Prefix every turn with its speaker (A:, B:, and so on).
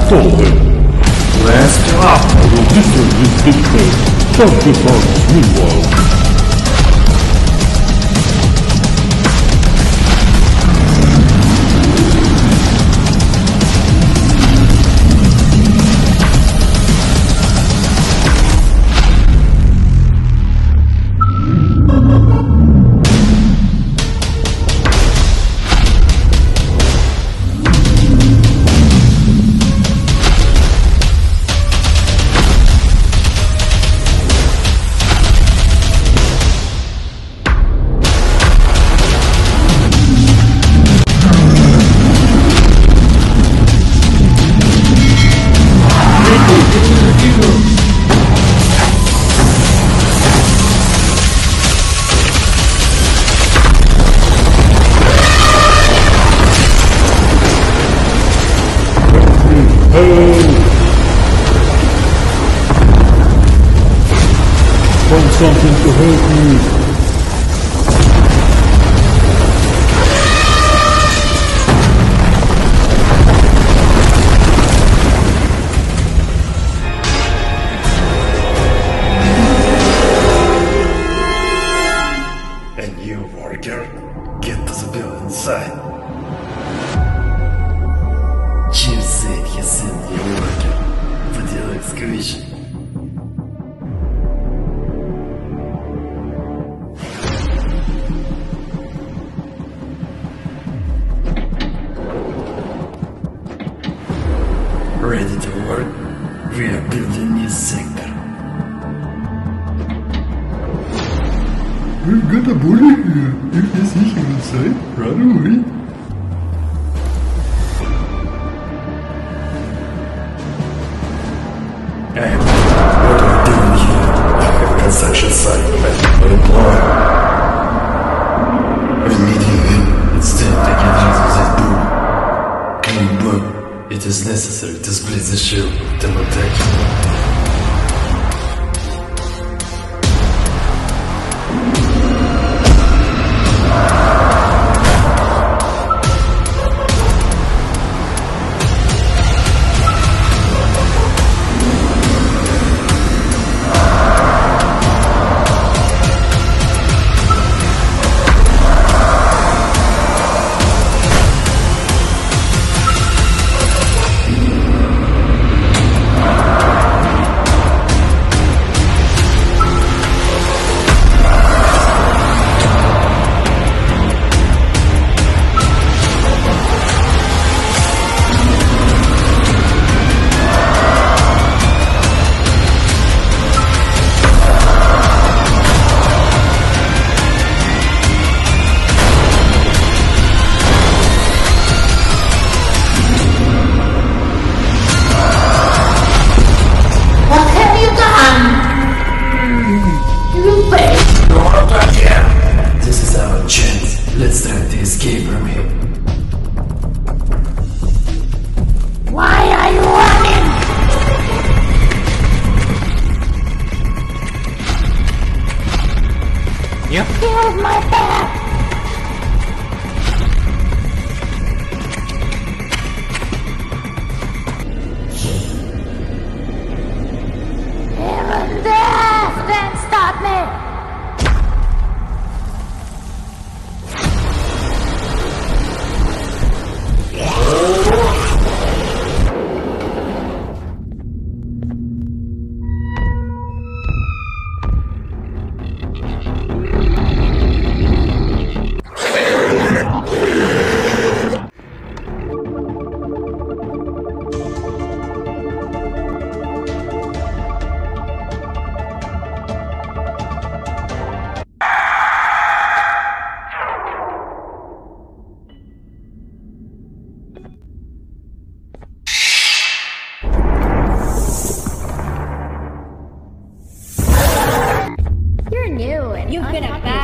A: stolen. Last up, I will listen with VIKTOR Dr.fluffypants meanwhile. Find something to help me.
B: A new worker? Get to the building inside. Chief said he sent new worker for the excavation. Ready to work? We are building a new sector.
C: We've got a bully here. If you see him inside, run away.
B: And what are we doing here? I have construction site and an employer. We need him in. It's time to get rid of this bully. Come on, Bob. It is necessary to split the shield to protect you. This is our chance. Let's try to escape from him.
D: Why are you running? You killed my pet! Even death can't stop me!
E: You've been a bad